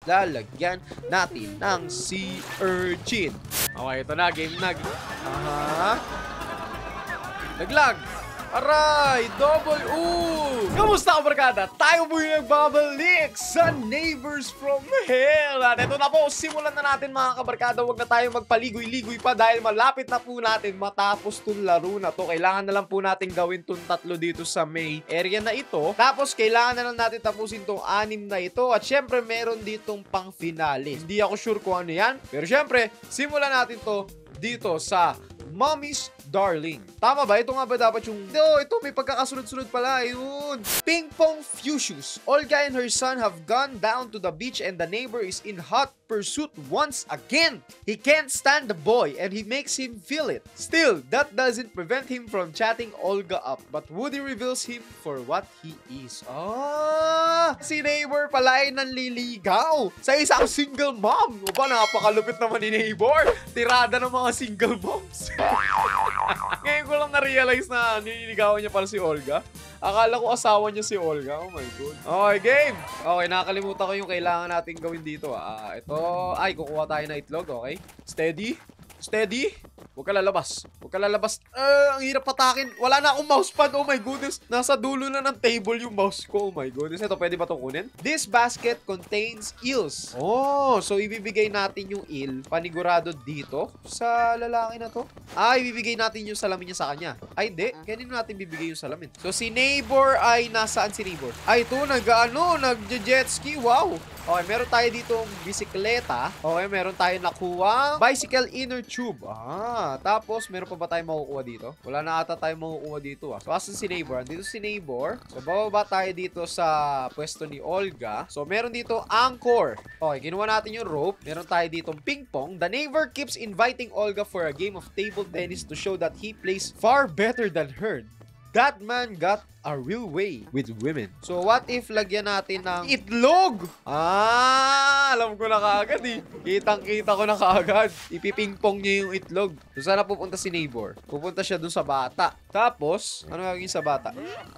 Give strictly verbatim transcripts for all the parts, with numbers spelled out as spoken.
lalagyan natin ng Sea Urchin. Okay, ito na. Game na. Aha. Naglag. Aray! Double ooh! Kamusta kabarkada? Tayo po yung nagbabalik sa Neighbors from Hell. At ito na po, simulan na natin mga kabarkada. Huwag na tayong magpaligoy-ligoy pa dahil malapit na po natin matapos tong laro na to. Kailangan na lang po natin gawin tong tatlo dito sa may area na ito. Tapos kailangan na lang natin tapusin tong anim na ito. At syempre meron ditong pang finale. Hindi ako sure kung ano yan. Pero syempre, simulan natin to dito sa Mommy's Darling. Tama ba? Ito nga ba dapat yung... No, ito may pagkakasunod-sunod pala. Ayun. Ping Pong Fuchsius. Olga and her son have gone down to the beach and the neighbor is in hot pursuit once again. He can't stand the boy and he makes him feel it. Still, that doesn't prevent him from chatting Olga up. But Woody reveals him for what he is. Ah! Si neighbor pala ay nanliligaw sa isang single mom. O ba, napakalupit naman ni neighbor. Tirada ng mga single moms. Ngayon ko lang na-realize na nililigawan niya pala si Olga. Akala ko asawa niya si Olga. Oh my God. Okay, game. Okay, nakakalimutan ko yung kailangan natin gawin dito. Ah, ito. Ay, kukuha tayo na itlog. Okay. Steady. Steady. Huwag ka lalabas. Huwag ka lalabas. Uh, ang hirap patakin. Wala na akong mousepad. Oh my goodness. Nasa dulo na ng table yung mouse ko. Oh my goodness. Ito, pwede ba itong kunin? This basket contains eels. Oh, so ibibigay natin yung eel panigurado dito sa lalaki na to. Ah, ibibigay natin yung salamin niya sa kanya. Ay, hindi. Kanino natin bibigay yung salamin? So, si neighbor ay nasaan si neighbor? Ay, ito. Nag-ano? Nag-jet ski. Wow. Okay, meron tayo ditong bisikleta. Okay, meron tayo nakuha bicycle inner tube. Ah, tapos meron pa ba tayong makukuha dito? Wala na ata tayong makukuha dito ah. So, asan si neighbor? Dito si neighbor. So, bababa tayo dito sa pwesto ni Olga. So, meron dito anchor. Okay, kinuha natin yung rope. Meron tayo ditong ping pong. The neighbor keeps inviting Olga for a game of table tennis to show that he plays far better than her. That man got a real way with women. So, what if lagyan natin ng itlog? Ah, alam ko na kaagad eh. Kitang-kita ko na kaagad. Ipipingpong niya yung itlog. So, saan na pupunta si neighbor? Pupunta siya dun sa bata. Tapos, ano gagawin sa bata?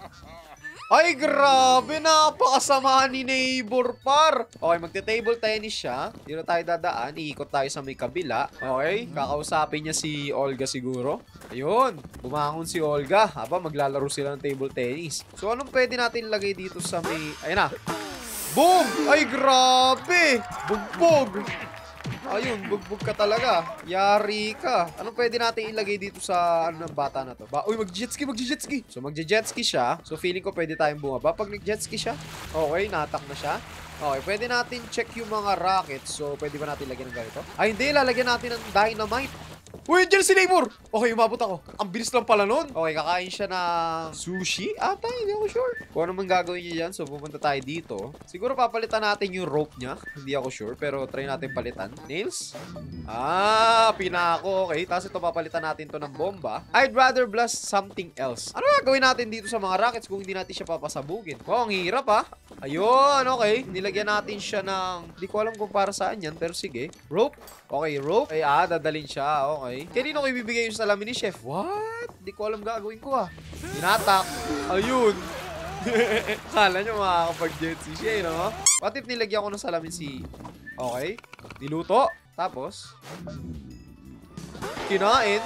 Ay, grabe! Napakasama ni neighbor, par! Okay, magte-table tennis siya. Dito tayo dadaan. Iikot tayo sa may kabila. Okay, kakausapin niya si Olga siguro. Ayun, bumangon si Olga. Aba, maglalaro sila ng table tennis. So, anong pwede natin lagay dito sa may... Ayun na. Boom! Ay, grabe! Bugbog! Ayun, bugbog ka talaga. Yari ka. Anong pwede natin ilagay dito sa ano ng bata na to? Ba Uy, mag-jetski, mag-jetski. So, mag-jetski siya. So, feeling ko pwede tayong bumaba. Pag nag-jetski siya, okay, natak na siya. Okay, pwede natin check yung mga rockets. So, pwede ba natin lagyan ng ganito? Ay, hindi. Lalagyan natin ng dynamite. Uy, dyan si neighbor! Okay, umabot ako. Ang bilis lang pala nun. Okay, kakain siya ng sushi ata. Hindi ako sure. Kung ano man gagawin niya dyan. So, pupunta tayo dito. Siguro papalitan natin yung rope niya. Hindi ako sure. Pero try natin palitan. Nails? Ah, pinako. Okay, tapos ito papalitan natin to ng bomba. I'd rather blast something else. Ano gagawin natin dito sa mga rockets kung hindi natin siya papasabugin? Wow, ang hirap ah. Ayun, okay. Nilagyan natin siya ng... Hindi ko alam kung para saan yan. Pero sige. Rope? Okay, rope. Ay, ah, dadalhin siya. Okay. Kanino ko ibibigay yung salamin ni Chef? What? Di ko alam gagawin ko ah. Tinatak. Ayun. Kala nyo makakapag-jet si siya, no? What if nilagyan ko ng salamin si... Okay. Niluto. Tapos... Kinain.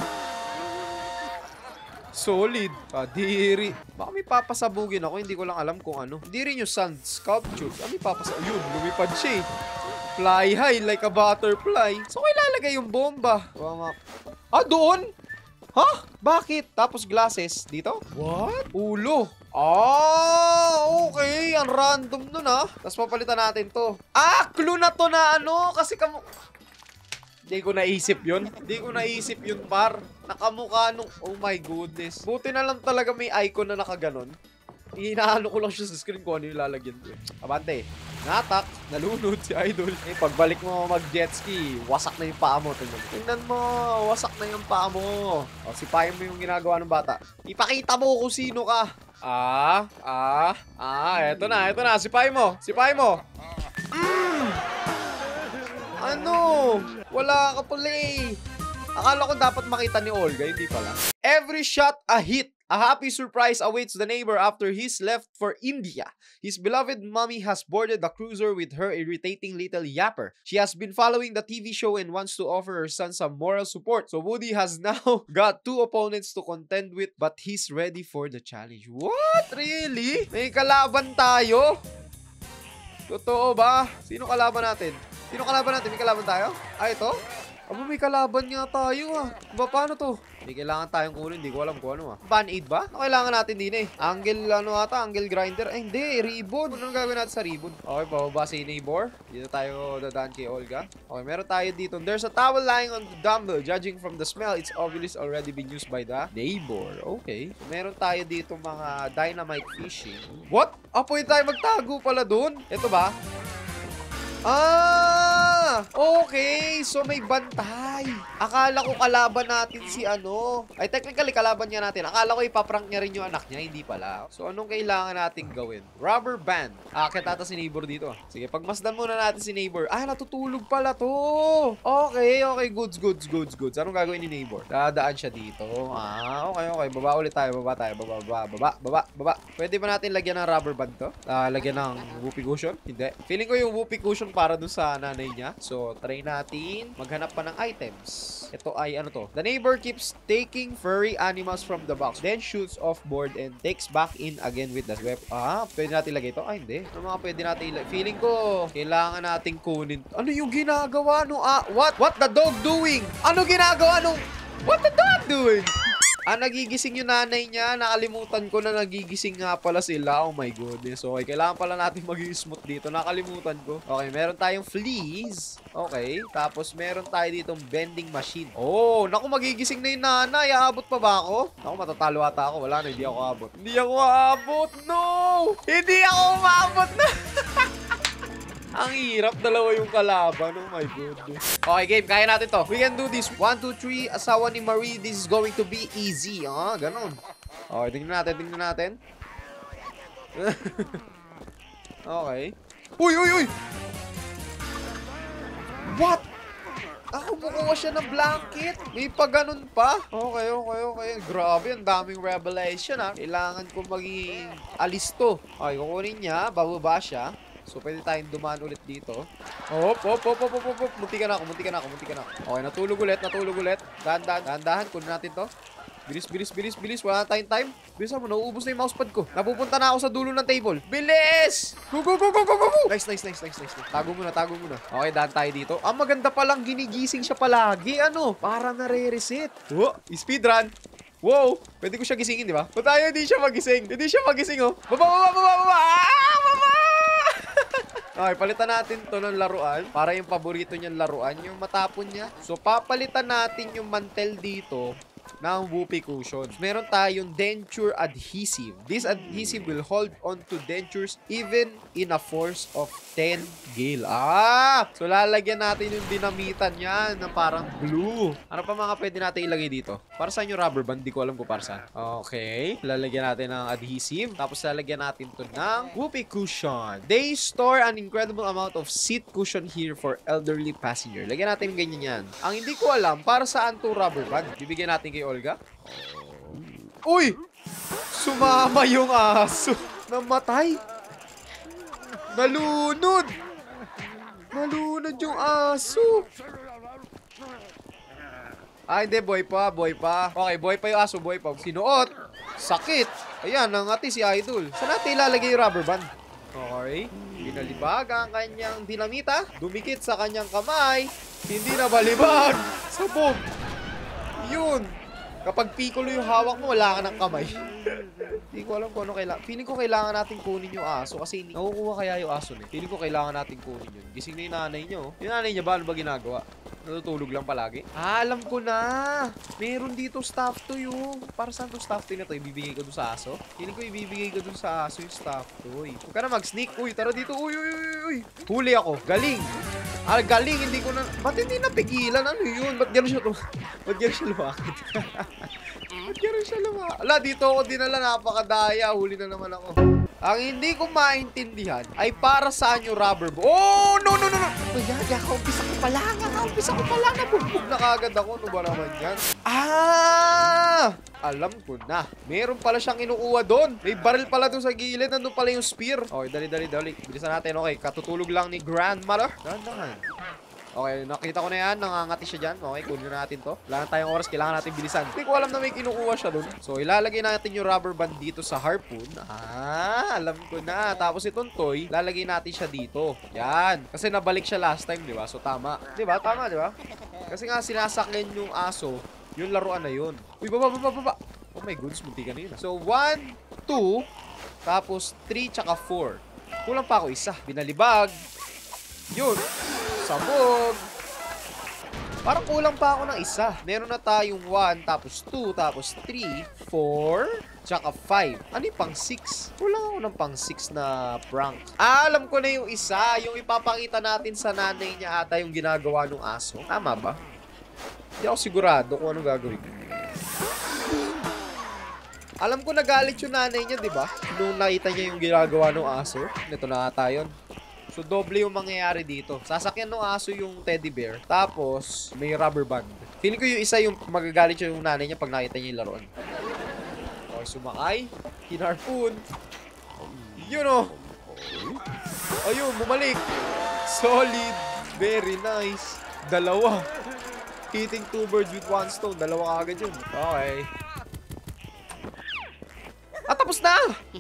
Solid. Kadiri. Baka may papasabugin ako. Hindi ko lang alam kung ano. Hindi rin yung sand sculpture. Baka may papasabugin. Ayun, lumipad siya eh. Fly high like a butterfly. So, kung ilalagay yung bomba. Ah, doon? Ha? Bakit? Tapos glasses. Dito? What? Ulo. Ah, okay. Ang random nun ah. Tapos papalitan natin to. Ah, clue na to na ano. Kasi kamu... Hindi ko naisip yun. Hindi ko naisip yun, par. Nakamukha nung... Oh my goodness. Buti na lang talaga may icon na nakaganon. Inaano ko lang siya sa screen ko ano yung lalagyan ko. Abante. Natak. Nalunod si Idol. Eh, pagbalik mo mag-jet ski, wasak na yung paa mo. Tingnan mo. Tingnan mo. Wasak na yung paa mo. O, sipahin mo yung ginagawa ng bata. Ipakita mo kung sino ka. Ah, ah, ah. Eto na, eto na. Sipahin mo. Sipahin mo. Mm. Ano? Wala ka pala eh. Akala ko dapat makita ni Olga. Hindi pala. Every shot a hit. A happy surprise awaits the neighbor after he's left for India. His beloved mommy has boarded the cruiser with her irritating little yapper. She has been following the T V show and wants to offer her son some moral support. So Woody has now got two opponents to contend with, but he's ready for the challenge. What? Really? May kalaban tayo? Totoo ba? Sino kalaban natin? Sino kalaban natin? May kalaban tayo? Ah, ito? Aba, may kalaban nga tayo ah. Ba, paano to? May kailangan tayong kunin. Hindi ko alam kung ano ah. Band-aid ba? Ano kailangan natin din eh? Angle ano ata? Angle grinder? Ay, hindi. Ribbon. Ano gagawin natin sa ribbon? Okay, bababa si neighbor. Dito tayo dadaan kay Olga. Okay, meron tayo dito. There's a towel lying on the dumbbell. Judging from the smell, it's obviously already been used by the neighbor. Okay. So, meron tayo dito mga dynamite fishing. What? Ah, pwede tayo magtago pala dun? Ito ba? Ah! Okay, so may bantay. Akala ko kalaban natin si ano. Ay, technically, kalaban niya natin. Akala ko ipaprank niya rin yung anak niya. Hindi pala. So, anong kailangan natin gawin? Rubber band. Akit ata si neighbor dito. Sige, pagmasdan muna natin si neighbor. Ah, natutulog pala to. Okay, okay. Goods, goods, goods, goods. Anong gagawin ni neighbor? Dadaan siya dito. Ah, okay, okay. Baba ulit tayo. Baba tayo. Baba, baba, baba, baba, baba. Pwede ba natin lagyan ng rubber band to? Uh, lagyan ng whoopee cushion? Hindi. Feeling ko yung whoopee cushion para dun sa nanay niya. So, try natin maghanap pa ng items. Ito ay ano to? The neighbor keeps taking furry animals from the box, then shoots off board and takes back in again with the web. Ah, pwede natin ilagay ito? Ay, hindi. Ano mga pwede natin ilagay? Feeling ko, kailangan natin kunin. Ano yung ginagawa nung, ah, what? What the dog doing? Ano ginagawa nung, what the dog doing? Ah, nagigising yung nanay niya. Nakalimutan ko na nagigising nga pala sila. Oh my goodness. Okay, kailangan pala natin mag-smooth dito. Nakalimutan ko. Okay, meron tayong fleas. Okay, tapos meron tayo ditong vending machine. Oh, naku, magigising na yung nanay. Aabot pa ba ako? Naku, matatalo ata ako. Wala na, hindi ako aabot. Hindi ako aabot, no! Hindi ako umabot na! Ang hirap, dalawa yung kalaban. Oh my goodness. Okay, game. Kaya natin to. We can do this. One, two, three. Asawa ni Marie. This is going to be easy. Ah, ganun. Okay, tingnan natin. Tingnan natin. Okay. Uy, uy, uy! What? Ako, bukuha siya ng blanket. May pa ganun pa. Okay, okay, okay. Grabe, ang daming revelation ha. Kailangan ko maging alisto. Okay, kukunin niya. Bababa siya. So, pwede tayong dumaan ulit dito. Hop, hop, hop, hop, hop, hop. Munti ka na ako, munti ka na ako, munti ka na ako. Okay, natulog ulit, natulog ulit. Dahan, dahan, dahan, dahan. Kunin natin to. Bilis, bilis, bilis, bilis. Wala na tayong time. Bilisan mo, nauubos na yung mousepad ko. Napupunta na ako sa dulo ng table. Bilis! Go, go, go, go, go, go, go! Nice, nice, nice, nice, nice. Tago muna, tago muna. Okay, dahan tayo dito. Ah, maganda palang ginigising siya palagi. Ano? Para nare-reset. Oh, speedrun. Wow! Pwede ko siya gisingin, di ba? Ba't tayo hindi siya magising? Hindi siya magising, oh. Baba, baba, baba, baba! Ah! Baba! Okay, palitan natin to ng laruan. Para yung paborito niyang laruan, yung matapon niya. So, papalitan natin yung mantel dito ng whoopee cushion. Meron tayong denture adhesive. This adhesive will hold on to dentures even in a force of ten gale. Ah! So, lalagyan natin yung dinamitan niya na parang blue. Ano pa mga pwede natin ilagay dito? Para saan yung rubber band? Di ko alam kung para saan. Okay. Lalagyan natin ng adhesive. Tapos, lalagyan natin to ng whoopee cushion. They store an incredible amount of seat cushion here for elderly passenger. Lagyan natin ganyan yan. Ang hindi ko alam, para saan to rubber band? Bibigyan natin kay Olga. Uy! Sumama yung aso. Namatay. Nalunod. Nalunod yung aso. Ah, hindi. Boy pa. Boy pa. Okay, boy pa yung aso. Boy pa. Sinuot. Sakit. Ayan, nangati si Idol. Saan natin ilalagay yung rubber band? Okay. Binalibag ang kanyang dinamita. Dumikit sa kanyang kamay. Hindi na balibag. Sabog. Yun. Kapag piccolo yung hawak mo, wala ka ng kamay. Hindi ko alam kung ano kailangan. Feeling ko kailangan natin kunin yung aso kasi nakukuha kaya yung aso niya. Feeling ko kailangan natin kunin yun. Gising na yung nanay niyo. Yung nanay niya ba? Ano ba ginagawa? Natutulog lang palagi? Ah, alam ko na. Meron dito stuff toy yung. Para saan to stuff toy na to? Ibibigay ko dun sa aso? Feeling ko ibibigay ko dun sa aso yung stuff toy. Huwag ka na mag-sneak. Uy, tara dito. Uy, uy, uy, uy. Huli ako. Galing. Ah, galing. Hindi ko na. Ba't hindi napigilan? Ano yun? Ba't gano'n siya tum... Ba't gano'n siya lumakit? Ba't gano'n siya lumakit? Ala, dito ako dinala. Napakadaya. Huli na naman ako. Ang hindi ko maintindihan ay para saan yung rubber ball. Oh, no, no, no, no. Kaya, kaya, kaumpisa ko pa lang. Kaumpisa ko pa lang. Nabugbog na kagad ako. Ano ba naman yan? Ah! Alam ko na. Meron pala siyang inukuha doon. May baril pala doon sa gilid. Nandun pala yung spear. Okay, dali, dali, dali. Bilisan natin. Okay, katutulog lang ni Grandmother. Dahan-dahan. Okay, nakita ko na yan. Nangangati siya dyan. Okay, kunin na natin to. Wala na tayong oras. Kailangan natin bilisan. Hindi ko alam na may kinukuha siya doon. So, ilalagay natin yung rubber band dito sa harpoon. Ah, alam ko na. Tapos itong toy, lalagay natin siya dito. Yan. Kasi nabalik siya last time, di ba? So, tama. Di ba? Tama, di ba? Kasi nga sinasakyan yung aso, yung laruan na yun. Uy, baba, baba, baba. Oh my goodness, munti ka na yun. So, one, two, tapos three, tsaka four. Kulang pa ako isa. Binalibag. Yun. Sabog. Parang kulang pa ako ng isa. Meron na tayong one, tapos two, tapos three, four, tsaka five. Ano yung pang six? Kulang ako ng pang six na prank. Ah, alam ko na yung isa. Yung ipapakita natin sa nanay niya ata yung ginagawa ng aso. Tama ba? Hindi ako sigurado kung anong gagawin ko. Alam ko nagalit yung nanay niya, di ba? Nung nakita niya yung ginagawa ng aso. Ito na ata yun. So, doble yung mangyayari dito. Sasakyan ng aso yung teddy bear. Tapos, may rubber band. Feeling ko yung isa yung magagalit yung nanay niya pag nakita niya yung laruan. Okay, sumakay. Hinarpoon. Yun o. Ayun, bumalik. Solid. Very nice. Dalawa. Hitting two birds with one stone. Dalawa kagad yun. Okay. At tapos na!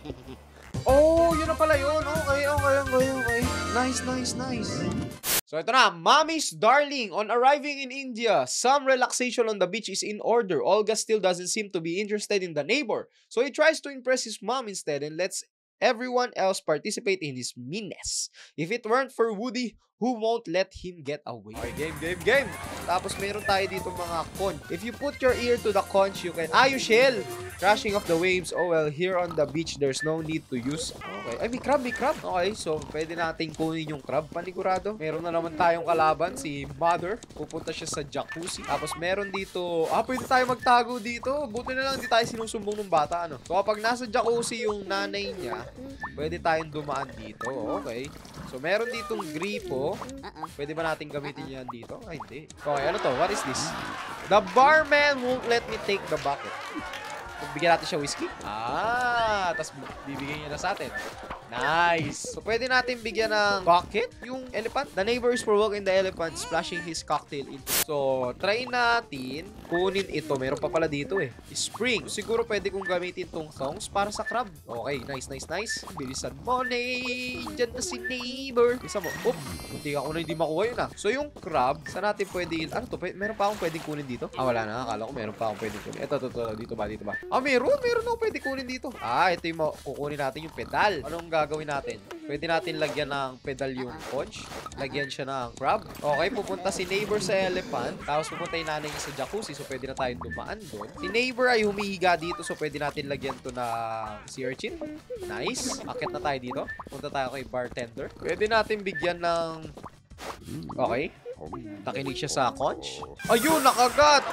Oh, yun na pala yun. Okay, okay, okay, okay. Nice, nice, nice. So, ito na. Mommy's darling. On arriving in India, some relaxation on the beach is in order. Olga still doesn't seem to be interested in the neighbor. So, he tries to impress his mom instead and lets everyone else participate in his meanness. If it weren't for Woody, who won't let him get away? Okay, game, game, game. Tapos, meron tayo dito mga conch. If you put your ear to the conch, you can... Ah, you shell! Crashing of the waves. Oh, well, here on the beach, there's no need to use... Okay. Ay, may crab, may crab. Okay, so, pwede nating kunin yung crab. Panigurado. Meron na naman tayong kalaban, si Mother. Pupunta siya sa jacuzzi. Tapos, meron dito... Ah, pwede tayo magtago dito. Buti na lang, hindi tayo sinusumbong ng bata, ano. So, kapag nasa jacuzzi yung nanay niya, pwede tayong dumaan dito. Okay. So, meron ditong gripo. Pwede ba natin gamitin yan dito? Ay, hindi. Okay, ano to? What is this? The barman won't let me take the bucket. Bigyan natin siya whiskey. Ah, tapos bibigyan niya na sa atin. Nice. So, pwede natin bigyan ng bucket yung elephant. The neighbor is provoking the elephant, splashing his cocktail into. So, try natin kunin ito. Meron pa pala dito eh. Spring. Siguro pwede kong gamitin tong thongs para sa crab. Okay, nice, nice, nice. Bilisan mo, Nay. Diyan na si neighbor. Bisa mo. Oop. Munti ako na hindi makuha yun ah. So, yung crab, saan natin pwede... Ano to? Meron pa akong pwedeng kunin dito? Ah, wala na. Akala ko meron pa akong pwedeng kunin. Ito, ito, ito. Dito ba? Dito ba? Ah, meron. Meron ako pwede kunin dito. Ah, ito yung kukunin natin yung pedal. Anong gagawin natin? Pwede natin lagyan ng pedal yung conch. Lagyan siya ng crab. Okay, pupunta si neighbor sa elephant. Tapos pupunta yung nanay niya sa jacuzzi. So, pwede na tayong dumaan doon. Si neighbor ay humihiga dito. So, pwede natin lagyan to na sea urchin. Nice. Akit na tayo dito. Punta tayo kay bartender. Pwede natin bigyan ng... Okay. Nakinig siya sa conch. Ayun, nakagat!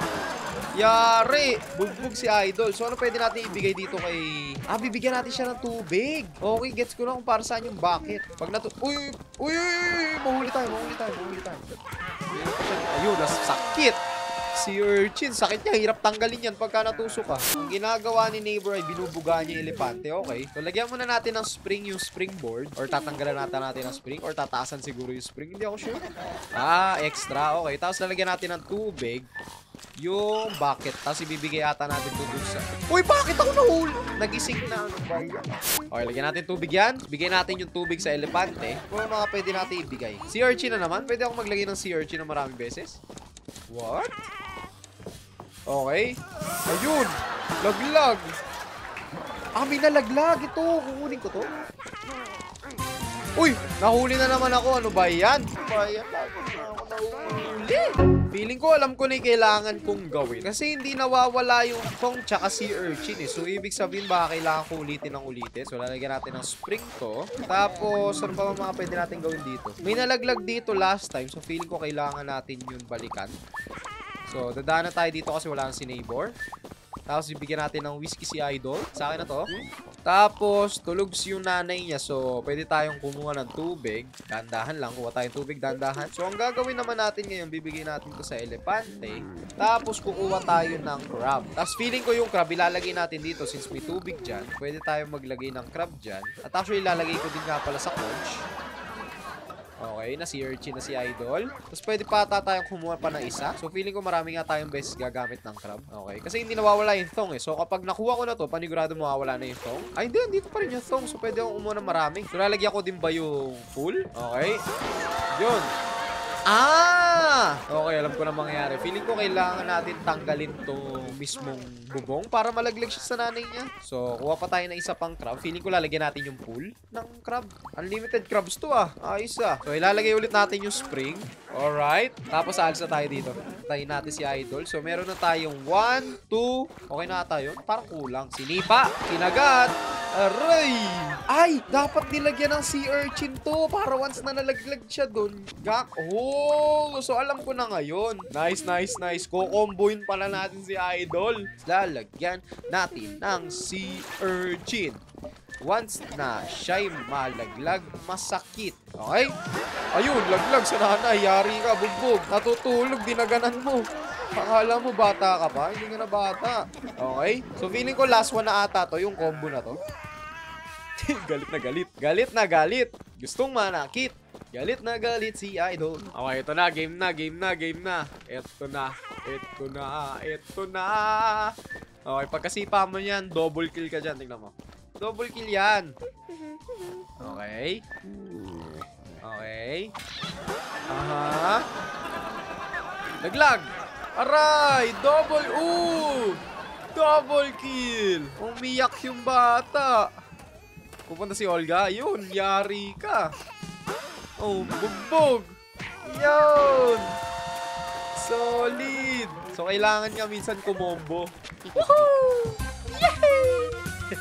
Yari! Bugbog si Idol. So, ano pwede natin ibigay dito kay... Ah, bibigyan natin siya ng tubig. Okay, gets ko na kung para saan yung bucket. Pag natu... Uy! Uy! Uy! Uy! Mahuli tayo, mahuli tayo, mahuli tayo. Ayun, sakit! Si urchin, sakit niya. Hirap tanggalin yan pagka natusok ka. Ang ginagawa ni neighbor ay binubuga niya yung elepante. Okay. So, lagyan muna natin ng spring yung springboard. Or tatanggalan natin natin ng spring. Or tataasan siguro yung spring. Hindi ako sure. Ah, extra. Okay. Tapos lalagyan natin ng tubig yung bucket. Tapos ibibigay ata natin ito dun sa... Uy, bakit ako nahuli? Nagising na. Ano ba yan? Okay, lagyan natin tubig yan. Bigay natin yung tubig sa elepante. Kung mga pwede natin ibigay. Sea urchin na naman. Pwede ako maglagay ng sea urchin na maraming beses. What? Okay. Ayun. Laglag. Ah, may nalaglag. Ito. Kukunin ko to. Uy! Nahuli na naman ako. Ano ba yan? Ano ba yan? Ako nahuli. Feeling ko alam ko na yung kailangan kong gawin. Kasi hindi nawawala yung thong tsaka sea urchin eh. So, ibig sabihin baka kailangan ko ulitin ng ulitin. So, lalagyan natin ng spring to. Tapos, ano pa mga pwede natin gawin dito? May nalaglag dito last time. So, feeling ko kailangan natin yun balikan. So, dadaan na tayo dito kasi wala na si neighbor. Tapos, bibigyan natin ng whiskey si Idol. Sa akin na to. Tapos, tulog yung nanay niya. So, pwede tayong kumuha ng tubig. Dandahan lang. Kuha tayong tubig, dandahan. So, ang gagawin naman natin ngayon, bibigay natin to sa elepante. Tapos, kukuha tayo ng crab. Tapos, feeling ko yung crab, ilalagay natin dito since may tubig dyan. Pwede tayong maglagay ng crab dyan. At actually, ilalagay ko din nga pala sa conch. Okay, na si Urchin na si Idol. Tapos pwede pa ata tayong kumuha pa ng isa. So feeling ko marami nga tayong beses gagamit ng crab. Okay, kasi hindi nawawala yung thong eh. So kapag nakuha ko na to, panigurado mawawala na yung thong. Ay hindi, dito pa rin yung thong. So pwede akong kumuha ng marami. So lalagyan ko din ba yung pool? Okay. Yun. Ah! Okay, alam ko na mangyayari. Feeling ko kailangan natin tanggalin tong mismong bubong para malaglag siya sa nanay niya. So, kuha pa tayo ng isa pang crab. Feeling ko lalagyan natin yung pool ng crab. Unlimited crabs to ah. Ayos ah. So, ilalagay ulit natin yung spring. Alright. Tapos, alis na tayo dito. Tayo natin si Idol. So, meron na tayong one, two. Okay na tayo. Parang kulang. Sinipa. Kinagat. Aray! Ay! Dapat nilagyan ng sea urchin to para once na nalaglag siya dun. Gak. Oh! So, alam ko na ngayon. Nice, nice, nice. Kukomboin pala natin si Idol. Lalagyan natin ng sea urchin. Once na siya'y malaglag, masakit. Okay? Ayun, laglag sa nanay. Yari ka, bugbog. Natutulog, dinaganan mo. Akala mo bata ka pa? Hindi nga na bata. Okay? So, feeling ko last one na ata to, yung combo na to. Galit na galit. Galit na galit. Gustong manakit. Galit na galit si Idol. Okay, ito na. Game na, game na, game na. Ito na. Ito na. Ito na. Okay, pagkasipa mo yan, double kill ka dyan. Tingnan mo. Double kill yan. Okay. Okay. Aha. Naglag. Aray! Double! Ooh! Double kill! Umiyak yung bata. Pupunta si Olga. Yun, yari ka. Oh, bugbog. Yun! Solid! So, kailangan nga minsan kumombo. Woohoo! Yay!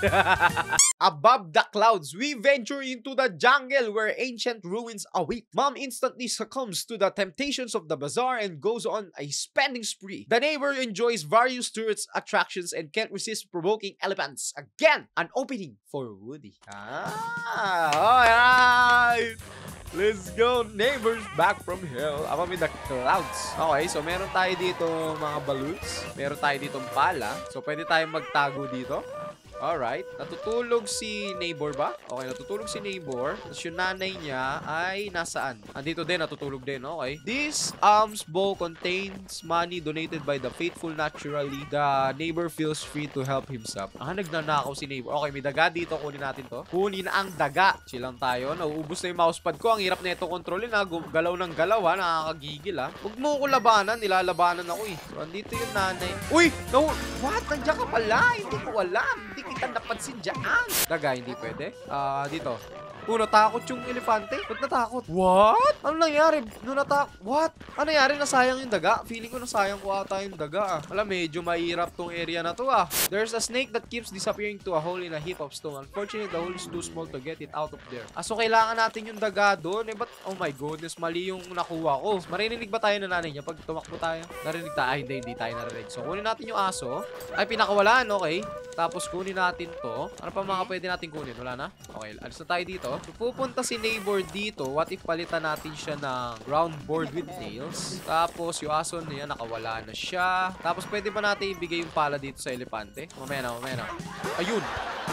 Above the clouds, we venture into the jungle where ancient ruins await. Mom instantly succumbs to the temptations of the bazaar and goes on a spending spree. The neighbor enjoys various tourist attractions and can't resist provoking elephants. Again, an opening for Woody. Ah, alright! Let's go, neighbors, back from hell. Ako with the clouds. Okay, so meron tayo dito mga balloons. Meron tayo ditong pala. So, pwede tayong magtago dito. Alright. Natutulog si neighbor ba? Okay, natutulog si neighbor. Tapos yung nanay niya ay nasaan? Andito din, natutulog din. Okay. This alms bowl contains money donated by the faithful naturally. The neighbor feels free to help himself. Ah, nagnanakaw si neighbor. Okay, may daga dito. Kunin natin to. Kunin ang daga. Chill lang tayo. Nauubos na yung mousepad ko. Ang hirap na ito kontrolin ha. Galaw ng galaw ha. Nakakagigil ha. Huwag mo ko labanan. Nilalabanan ako eh. So, andito yung nanay. Uy! No! What? Nandiyan ka pala. Hindi ko alam. Hindi kita napansin dyan. Daga, hindi pwede. Ah, uh, dito. Oh, natakot yung elepante. Ba't natakot? What? Ano nangyari? No, natakot. What? Ano nangyari? Nasayang yung daga? Feeling ko nasayang ko ata yung daga ah. Alam, medyo mahirap tong area na to ah. There's a snake that keeps disappearing to a hole in a heap of stone. Unfortunately, the hole is too small to get it out of there. Ah, so kailangan natin yung daga doon. Eh, ba't? Oh my goodness, mali yung nakuha ko. Marinig ba tayo na nanay niya? Pag tumakbo tayo, narinig tayo. Ay, hindi, hindi tayo narinig. So, kunin natin yung aso. Ay, pinakawalan. Okay. Tapos, kunin natin to. Ano pa mga pwede natin kunin? Wala na? Okay, alis na tayo dito. So, pupunta si neighbor dito. What if palitan natin siya ng round board with nails? Tapos, yung aso niya, nakawala na siya. Tapos, pwede ba natin ibigay yung pala dito sa elepante? Mamaya na, mamaya na. Ayun!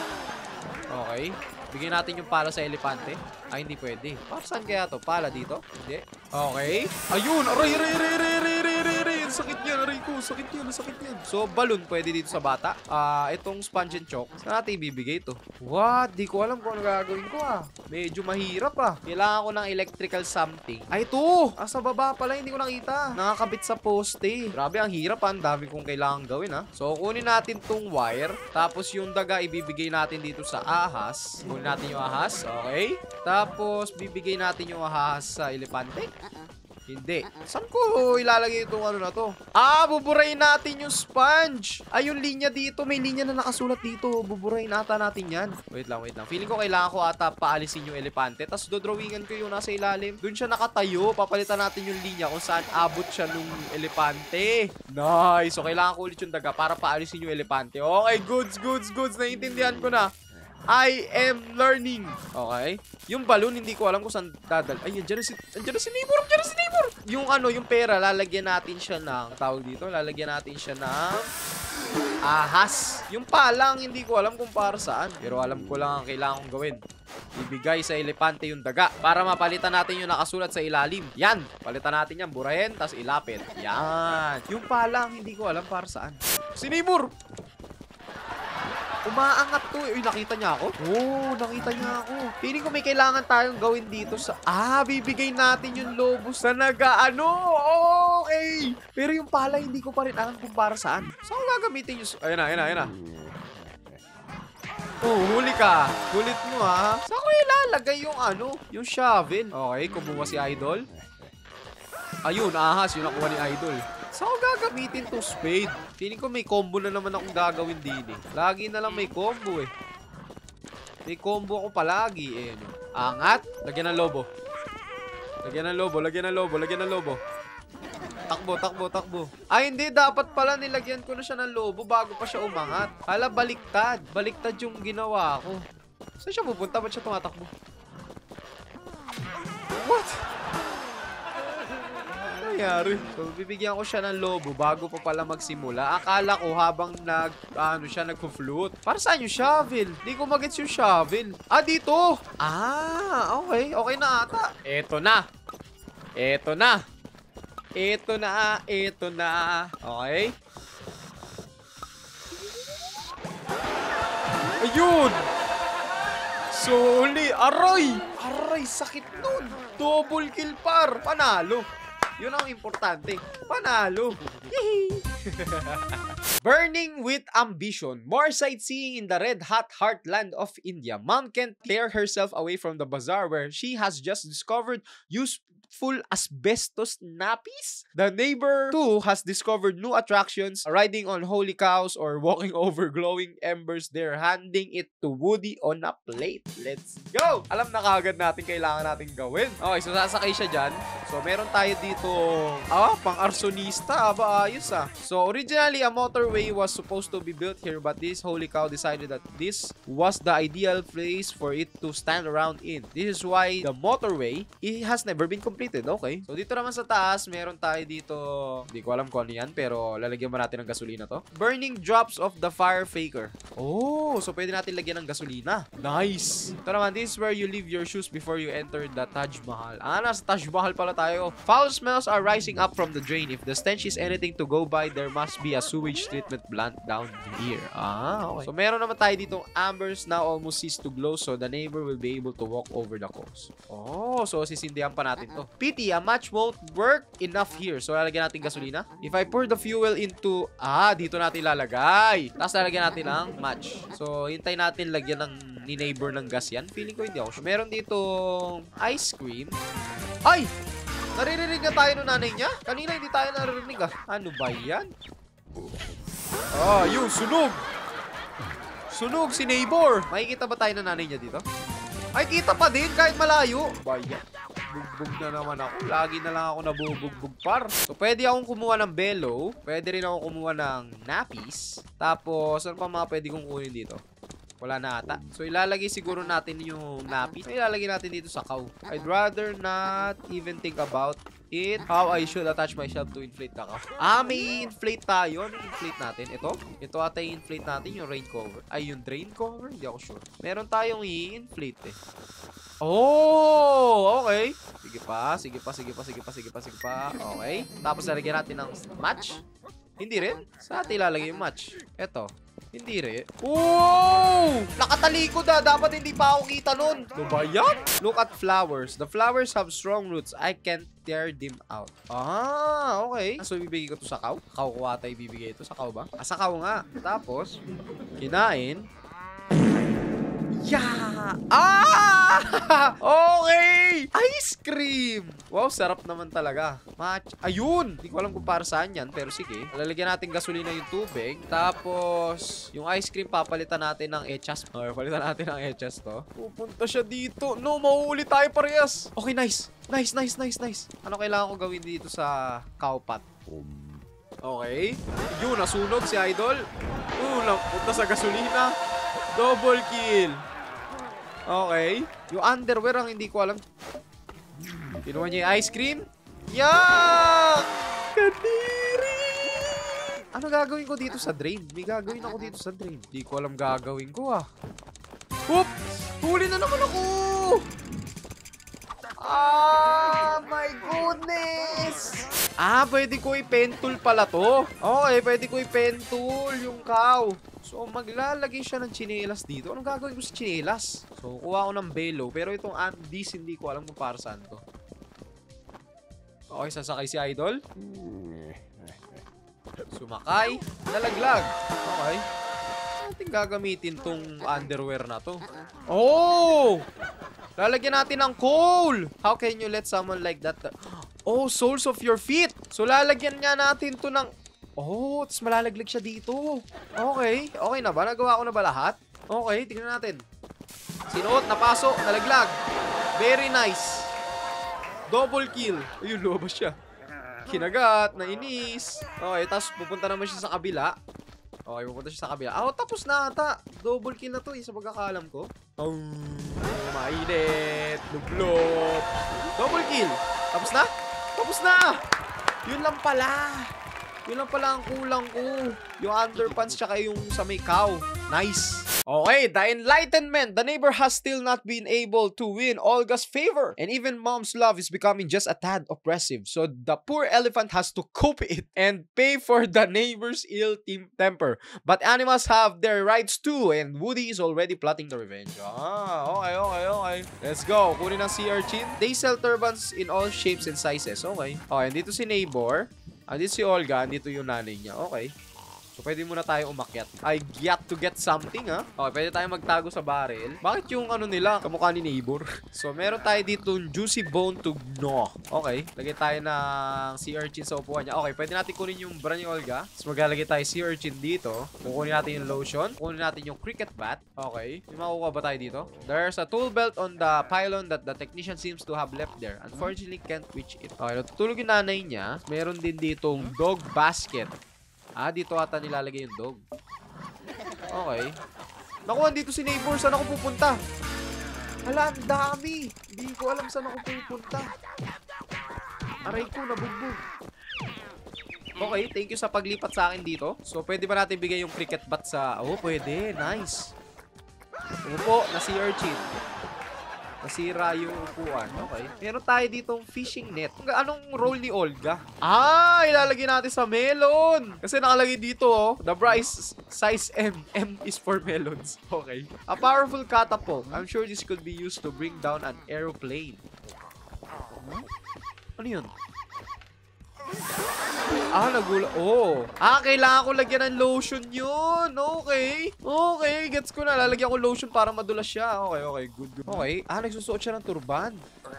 Okay. Bigyan natin yung pala sa elepante. Ay, hindi pwede. Para saan kaya to? Pala dito? Hindi. Okay. Ayun! Aray, aray, aray, aray, aray, aray, aray. Sakit yan, aray ko. Sakit yan, sakit yan. So, balloon pwede dito sa bata. Ah, uh, itong sponge and chalk. Saan natin ibibigay ito? What? Di ko alam kung ano gagawin ko ah. Medyo mahirap ah. Kailangan ko ng electrical something. Ay, ito! Ah, sa baba pala. Hindi ko nakita. Nakakabit sa poste. Grabe, ang hirap ah. Ang dami kong kailangan gawin ah. So, kunin natin tong wire. Tapos, yung daga ibibigay natin dito sa ahas. Kunin natin yung ahas. Okay. Tapos, bibigay natin yung ahas sa elepante. Uh-uh. Hindi. Uh-uh. Saan ko ilalagay itong ano na to? Ah, buburayin natin yung sponge. Ay, yung linya dito. May linya na nakasulat dito. Buburayin ata natin yan. Wait lang, wait lang. Feeling ko kailangan ko ata paalisin yung elepante. Tapos dodrawingan ko yung nasa ilalim. Doon siya nakatayo. Papalitan natin yung linya kung saan abot siya nung elepante. Nice. So, kailangan ko ulit yung daga para paalisin yung elepante. Okay, goods, goods, goods. Naiintindihan ko na. I am learning. Okay? Yung balloon, hindi ko alam kung saan dadal. Ay, andyan na si, andyan na si neighbor, andyan na si neighbor. Yung ano, yung pera, lalagyan natin siya ng, tawag dito, lalagyan natin siya ng ahas. Yung palang, hindi ko alam kung para saan. Pero alam ko lang ang kailangan kong gawin. Ibigay sa elepante yung daga para mapalitan natin yung nakasulat sa ilalim. Yan, palitan natin yan, burahin, tas ilapit. Yan. Yung palang, hindi ko alam para saan. Si neighbor! Umaangat to. Uy, nakita niya ako? Oo, oh, nakita niya ako. Feeling ko may kailangan tayong gawin dito sa... Ah, bibigay natin yung lobo sa naga-ano. Okay. Pero yung pala, hindi ko pa rin alam kung para saan. Saan ko gagamitin yung... Ayun na, ayun na, ayun na. Oh, huli ka. Kulit mo, ha? Saan ko ilalagay yung ano? Yung shovel. Okay, kumuha si Idol. Ayun, ahas. Yung nakuha ni Idol. Saan ko gagamitin to spade? Feeling ko may combo na naman akong gagawin din eh. Lagi na lang may combo eh. May combo ako palagi eh. Angat. Lagyan ng lobo. Lagyan ng lobo, lagyan ng lobo, lagyan ng lobo. Takbo, takbo, takbo. Ay hindi, dapat pala nilagyan ko na siya ng lobo bago pa siya umangat. Hala, baliktad. Baliktad yung ginawa ko. Saan siya pupunta? Ba't siya tumatakbo? What? Nangyari. So, bibigyan ko siya ng lobo bago pa pala magsimula. Akala ko habang nag, ano siya, nagpo-float. Para saan yung shovel? Hindi ko magets yung shovel. Ah, dito! Ah, okay. Okay na ata. Eto na. Eto na. Eto na. Eto na. Okay. Ayun! Soli! Aray! Aray, sakit nun! Double kill par! Panalo! Yun ang importante. Panalo. Burning with ambition. More sightseeing in the red-hot heartland of India. Mom can't tear herself away from the bazaar where she has just discovered useful asbestos nappies. The neighbor too has discovered new attractions, riding on holy cows or walking over glowing embers. They're handing it to Woody on a plate. Let's go! Alam na kagad natin kailangan natin gawin. Okay, so sasakay siya dyan. So meron tayo dito, ah, pang-arsonista. Aba, ayos ah. So originally, a motorway was supposed to be built here, but this holy cow decided that this was the ideal place for it to stand around in. This is why the motorway, it has never been completed. Okay. So, dito naman sa taas, meron tayo dito, hindi ko alam kung ano yan, pero lalagyan mo natin ng gasolina to. Burning drops of the fire faker. Oh, so pwede natin lagyan ng gasolina. Nice. Ito naman, this is where you leave your shoes before you enter the Taj Mahal. Ah, nasa Taj Mahal pala tayo. Foul smells are rising up from the drain. If the stench is anything to go by, there must be a sewage treatment plant down here. Ah, okay. So, meron naman tayo ditong ambers now almost cease to glow, so the neighbor will be able to walk over the coast. Oh, so sisindihan pa natin to. Pity, a match won't work enough here. So, lalagyan natin gasolina. If I pour the fuel into... Ah, dito natin lalagay. Tapos, lalagyan natin ng match. So, hintay natin lagyan ng ni neighbor ng gas yan. Feeling ko hindi ako sure. Meron dito ice cream. Ay! Naririnig na tayo ng nanay niya? Kanina hindi tayo naririnig ah. Ano ba yan? Ah, yun, sunog! Sunog si neighbor! Makikita ba tayo ng nanay niya dito? Ay, kita pa din kahit malayo. Bayan. Bugbog na naman ako. Lagi na lang ako nabubugbog par. So, pwede akong kumuha ng bellow. Pwede rin akong kumuha ng nappies. Tapos, ano pa mga pwede kong kunin dito? Wala na ata. So, ilalagay siguro natin yung nappies. Ilalagay natin dito sa cow. I'd rather not even think about it. How I should attach myself to inflate the cow. Ah, may inflate tayo. Ano inflate natin? Ito? Ito ata yung inflate natin, yung rain cover. Ay, yung drain cover? Hindi ako sure. Meron tayong i-inflate eh. Oh, okay. Sige pa, sige pa, sige pa, sige pa, sige pa, sige pa. Okay. Tapos lalagyan natin ng match. Hindi rin. Saan natin ilalagay yung match? Ito. Hindi rin. Oh! Nakatalikod ah. Dapat hindi pa ako kita nun. Ano ba yan? Look at flowers. The flowers have strong roots. I can't tear them out. Ah, okay. So, ibibigay ko to sa cow? Cow ko ata ibibigay ito. Sa cow ba? Ah, sa cow nga. Tapos, kinain. Yeah! Ah! Okay! Ice cream! Wow, sarap naman talaga. Match. Ayun! Hindi ko alam kung para saan yan, pero sige. Lalagyan natin gasolina yung tubig. Tapos, yung ice cream, papalitan natin ng echas. Or, palitan natin ng echas to. Pupunta siya dito. No, mauuli tayo parehas. Okay, nice. Nice, nice, nice, nice. Ano kailangan ko gawin dito sa cowpat? Okay. Yun, nasunog si Idol. Uh, punta sa gasolina. Double kill. Okay. Yung underwear ang hindi ko alam. Kinuha niya yung ice cream. Yak! Kadiri! Ano gagawin ko dito sa drain? May gagawin ako dito sa drain. Hindi ko alam gagawin ko ah. Whoop! Huli na naman ako! Ah, my goodness! Ah, pwede ko i-pentool pala to. Okay, pwede ko i-pentool yung cow. So, maglalagay siya ng chinelas dito. Anong gagawin ko sa chinelas? So, kuha ko ng belo. Pero itong Andes, hindi ko alam kung para saan to. Okay, sasakay si Idol. Sumakay. Nalaglag. Okay. Natin gagamitin tong underwear na to. Oh! Lalagyan natin ng coal. How can you let someone like that? Oh, soles of your feet. So, lalagyan nga natin to ng... Oh, tapos malalaglag siya dito. Okay. Okay na ba? Nagawa ko na ba lahat? Okay, tingnan natin. Sinuot, napasok, nalaglag. Very nice. Double kill. Ayun, lumabas siya. Kinagat, nainis. Okay, tapos pupunta naman siya sa kabila. Okay, pupunta siya sa kabila. Ah, oh, tapos na ata. Double kill na to eh, sa pagkakalam ko. Oh, mainit. Lublop. Double kill. Tapos na? Tapos na! Yun lang pala. Yun lang pala ang kulang ko. Yung underpants tsaka yung sa may cow. Nice. Okay, the enlightenment. The neighbor has still not been able to win Olga's favor. And even mom's love is becoming just a tad oppressive. So the poor elephant has to cope it and pay for the neighbor's ill temper. But animals have their rights too. And Woody is already plotting the revenge. Ah, okay, okay, okay. Let's go. Kunin ng sea urchin. They sell turbans in all shapes and sizes. Okay. Okay, dito si neighbor. Andito si Olga. Andito yung nanay niya. Okay. So, pwede muna tayo umakyat. I get to get something, ha? Okay, pwede tayo magtago sa barrel. Bakit yung ano nila, kamukha ni neighbor? So, meron tayo dito juicy bone to gnaw. Okay, lagay tayo ng sea urchin sa upuan niya. Okay, pwede natin kunin yung bra ni Olga. Tapos maglalagay tayo sea urchin dito. Kukunin natin yung lotion. Kukunin natin yung cricket bat. Okay, may makukuha ba tayo dito? There's a tool belt on the pylon that the technician seems to have left there. Unfortunately, can't reach it. Okay, natutulog yung nanay niya. Meron din ditong dog basket. Ah, dito ata nilalagay yung dog. Okay. Naku, andito si neighbor. Saan ako pupunta? Hala, ang dami. Hindi ko alam saan ako pupunta. Aray ko, nabugbog. Okay, thank you sa paglipat sa akin dito. So, pwede ba natin bigay yung cricket bat sa... Oh, pwede. Nice. Upo, na sea urchin. Nasira yung upuan. Okay. Meron tayo ditong fishing net. Anong role ni Olga? Ah, ilalagay natin sa melon. Kasi nakalagay dito, oh. The price size M. M is for melons. Okay. A powerful catapult. I'm sure this could be used to bring down an aeroplane. Ano yun? Ah, nagula. Oh. Ah, kailangan ko lagyan ng lotion yun. Okay. Okay, gets ko na. Lalagyan ko lotion para madulas siya. Okay, okay. Good, good. Okay. Ah, nagsusuot siya ng turban.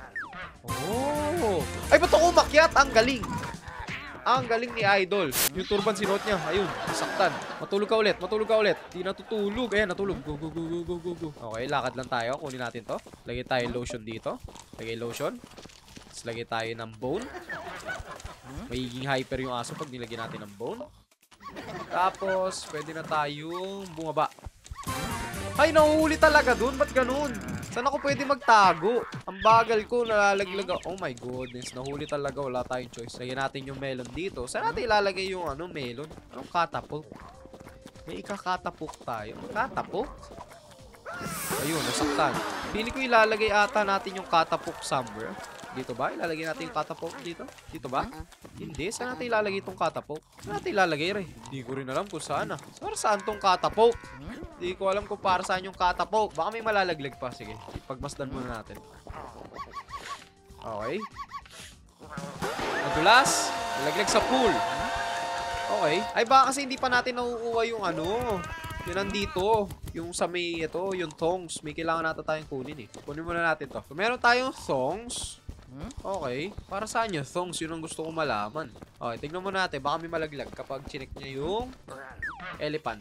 Oh. Ay, ba't ako umakyat? Ang galing. Ang galing ni Idol. Yung turban sinuot niya. Ayun, saktan. Matulog ka ulit. Matulog ka ulit. Di natutulog. Ayan, natulog. Go, go, go, go, go, go, go. Okay, lakad lang tayo. Kunin natin to. Lagay tayo lotion dito. Lagay lotion. Tapos lagay tayo ng bone. Magiging hyper yung aso pag nilagyan natin ng bone. Tapos, pwede na tayong bumaba. Ay, nahuhuli talaga dun. Ba't ganun? Saan ako pwede magtago? Ang bagal ko, nalalaglag. Oh my goodness, nahuli talaga. Wala tayong choice. Lagyan natin yung melon dito. Saan natin ilalagay yung ano, melon? Anong catapult? May ikakatapult tayo. Catapult? Ayun, nasaktan. Pili ko ilalagay ata natin yung catapult somewhere. Dito ba? Ilalagay natin yung catapult dito? Dito ba? Hindi. Saan natin ilalagay itong catapult? Saan natin ilalagay rin? Hindi ko rin alam kung saan ah. Para saan tong catapult? Hindi ko alam kung para saan yung catapult. Baka may malalaglag pa. Sige. Ipagmasdan muna natin. Okay. Madulas. Nalaglag sa pool. Okay. Ay baka kasi hindi pa natin nakukuha yung ano. Yung nandito. Yung sa may ito. Yung thongs. May kailangan natin tayong kunin eh. Kunin muna natin to. So meron tayong thongs. Okay. Para saan yun? Thongs, yun ang gusto ko malaman. Okay, tignan mo natin. Baka may malaglag kapag chinek niya yung elephant.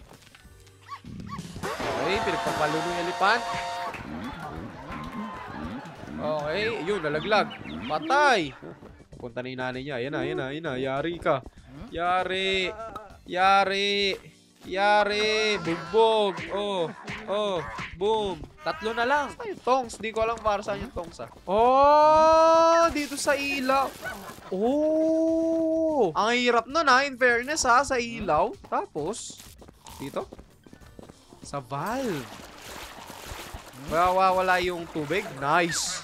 Okay, pinagpapalo ng elephant. Okay, yun, nalaglag. Patay! Punta na yung nanay niya. Ayan na, ayan na, ayan na. Yari ka. Yari. Yari. Yari. Bugbog. Oh. Oh, boom. Tatlo na lang. Ay, tongs. Di ko alam para saan yung tongs ah. Oh, dito sa ilaw. Oh, ang hirap nun ha, in fairness ha, sa ilaw. Tapos, dito. Sa valve. Mawawala yung tubig. Nice.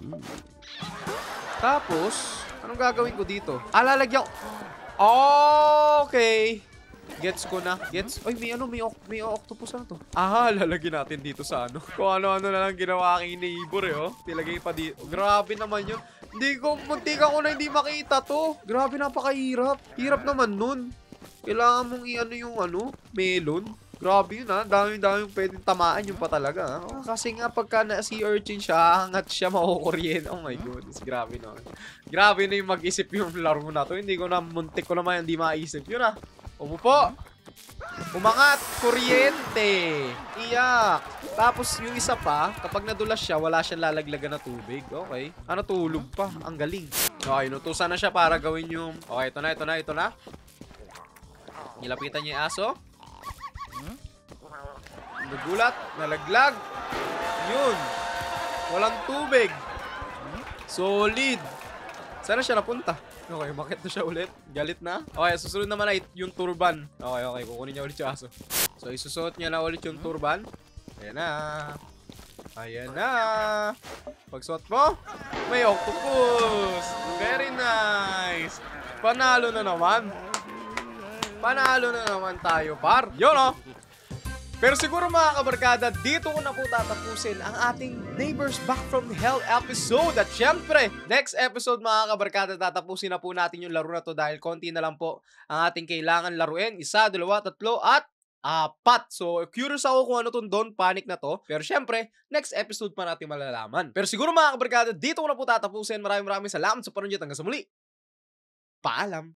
Tapos, anong gagawin ko dito? Ah, lalagyan ko. Okay. Gets ko na. Gets? Ay, may ano, may, may octopus na to. Ah, lalagyan natin dito sa ano. Kung ano-ano na lang ginawa aking neighbor eh, oh. Tilagay pa dito. Grabe naman yun. Hindi ko, muntika ko na hindi makita to. Grabe, napakahirap. Hirap naman nun. Kailangan mong i-ano yung ano, melon. Grabe yun ha. Dami-dami yung pwedeng tamaan yung pa talaga. Oh, kasi nga pagka na sea urchin siya, hangat siya makukuryen. Oh my goodness. Grabe na. Grabe na yung mag-isip yung laro na to. Hindi ko na, muntik ko naman hindi maisip. Yun ha. Umupo. Umangat. Kuryente. Iyak. Tapos yung isa pa, kapag nadulas siya, wala siyang lalaglagan na tubig. Okay. Ano, tulog pa. Ang galing. Okay, inutusan na siya para gawin yung... Okay, ito na, ito na, ito na. Nilapitan niya yung aso. Nagulat. Nalaglag. Yun. Walang tubig. Solid. Saan na siya napunta? Okay, bakit na siya ulit? Galit na? Okay, susunod naman ay yung turban. Okay, okay. Kukunin niya ulit yung aso. So, isusuot niya na ulit yung turban. Ayan na. Ayan na. Pagsuot mo, may octopus. Very nice. Panalo na naman. Panalo na naman tayo, par. Yun, oh. Pero siguro mga kabarkada, dito ko na po tatapusin ang ating Neighbors Back from Hell episode. At syempre, next episode mga kabarkada, tatapusin na po natin yung laro na to dahil konti na lang po ang ating kailangan laruin. Isa, dalawa, tatlo, at apat. So, curious ako kung ano tong Don't Panic na to. Pero syempre, next episode pa natin malalaman. Pero siguro mga kabarkada, dito ko na po tatapusin. Maraming maraming salamat sa panonood hanggang sa muli. Paalam!